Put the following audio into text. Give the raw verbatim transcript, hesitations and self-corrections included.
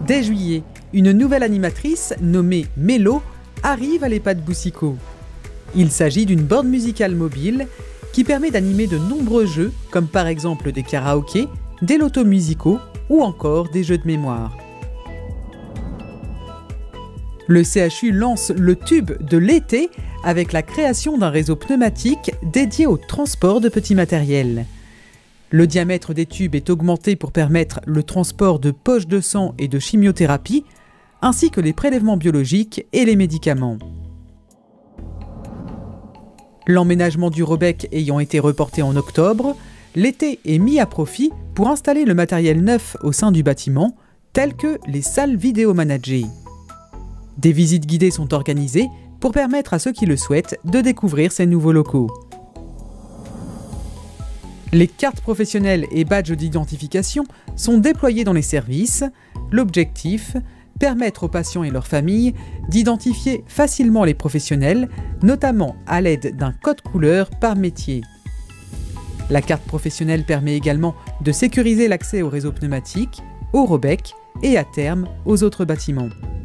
Dès juillet, une nouvelle animatrice nommée Mélo arrive à l'EHPAD Boucicaut. Il s'agit d'une borne musicale mobile qui permet d'animer de nombreux jeux comme par exemple des karaokés, des lotos musicaux ou encore des jeux de mémoire. Le C H U lance le tube de l'été avec la création d'un réseau pneumatique dédié au transport de petits matériels. Le diamètre des tubes est augmenté pour permettre le transport de poches de sang et de chimiothérapie, ainsi que les prélèvements biologiques et les médicaments. L'emménagement du Rebec ayant été reporté en octobre, l'été est mis à profit pour installer le matériel neuf au sein du bâtiment, tel que les salles vidéo managées. Des visites guidées sont organisées pour permettre à ceux qui le souhaitent de découvrir ces nouveaux locaux. Les cartes professionnelles et badges d'identification sont déployés dans les services. L'objectif, permettre aux patients et leurs familles d'identifier facilement les professionnels, notamment à l'aide d'un code couleur par métier. La carte professionnelle permet également de sécuriser l'accès au réseau pneumatique, au Rebec et à terme aux autres bâtiments.